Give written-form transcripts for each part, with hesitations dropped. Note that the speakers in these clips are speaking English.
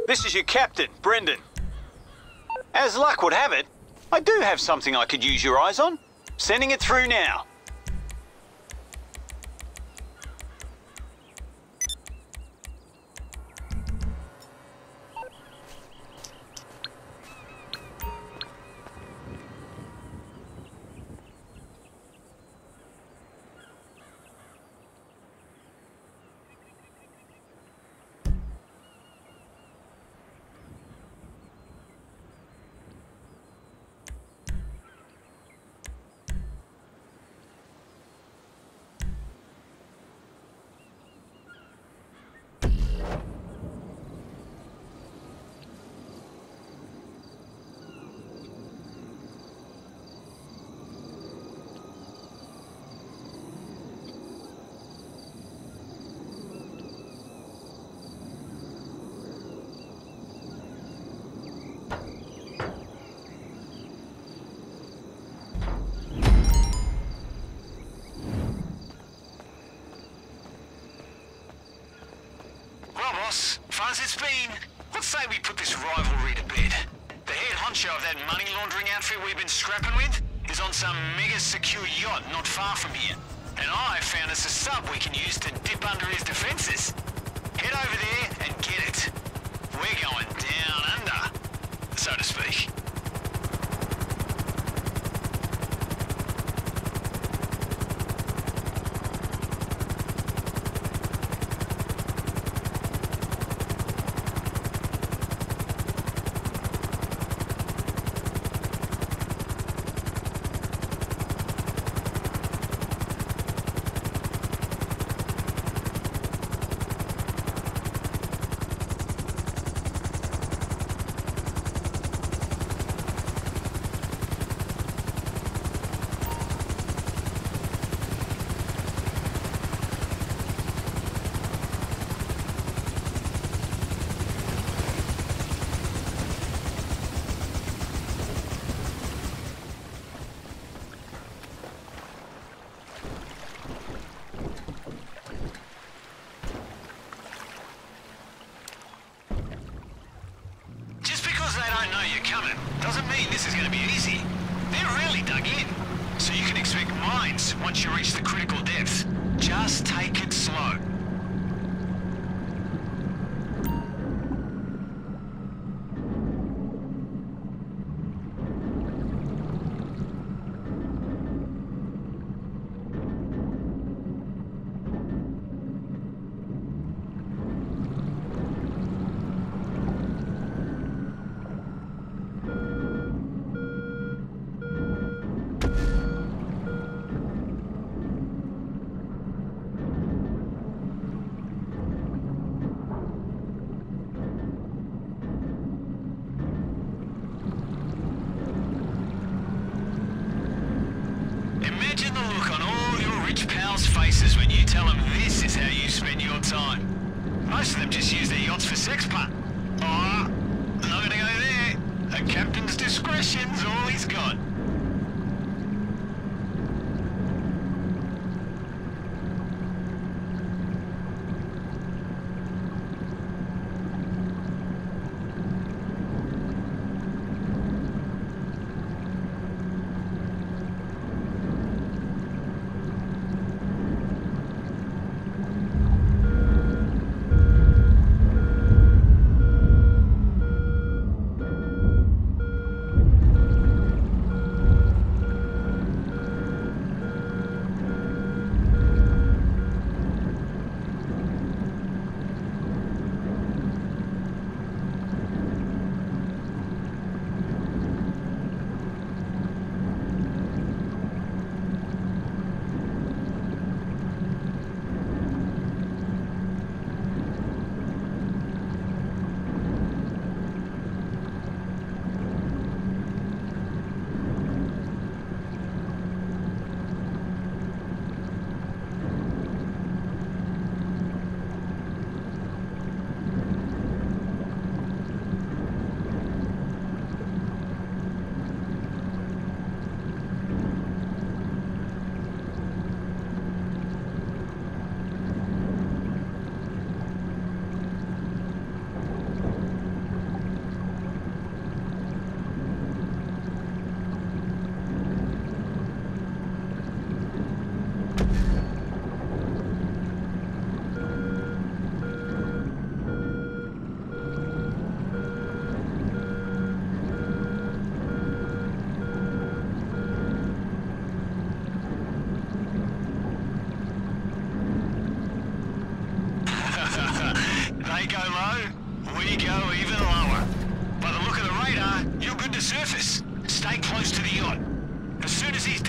This is your captain, Brendan. As luck would have it, I do have something I could use your eyes on. Sending it through now. Fun as it's been, let's say we put this rivalry to bed. The head honcho of that money laundering outfit we've been scrapping with is on some mega secure yacht not far from here. And I found us a sub we can use to dip under his defences. Head over there and get it. We're going down under, so to speak. Doesn't mean this is going to be easy. They're really dug in. So you can expect mines once you reach the critical depth. Just take it slow. Faces when you tell them this is how you spend your time. Most of them just use their yachts for sex punt. Oh, I'm not gonna go there. A captain's discretion's all he's got.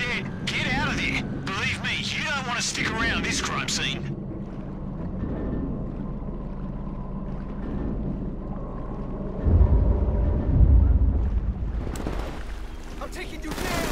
scared, get out of there. Believe me, you don't want to stick around this crime scene. I'm taking you down!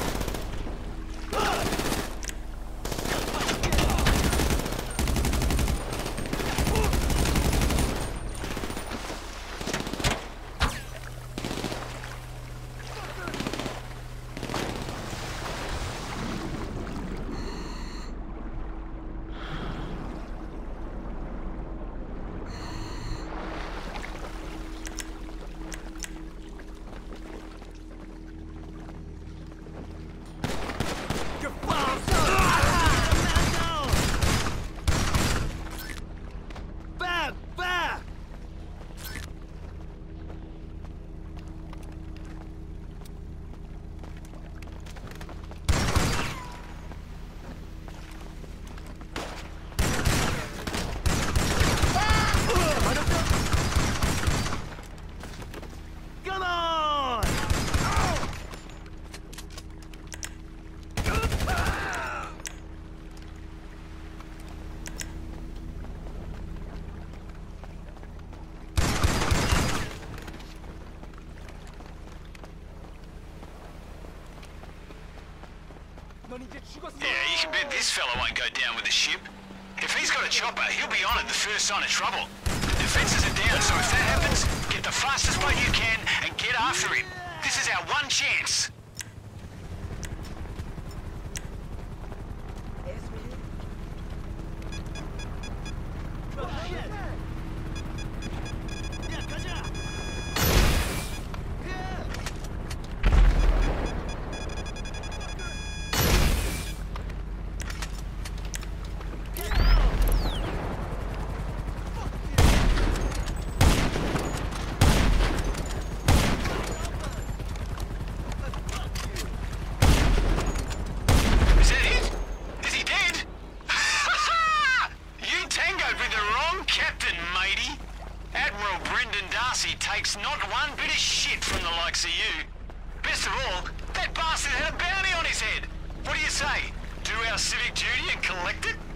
Yeah, you can bet this fella won't go down with the ship. If he's got a chopper, he'll be on it the first sign of trouble. The defenses are down, so if that happens, get the fastest boat you can and get after him. This is our one chance. Admiral Brendan Darcy takes not one bit of shit from the likes of you. Best of all, that bastard had a bounty on his head. What do you say? Do our civic duty and collect it?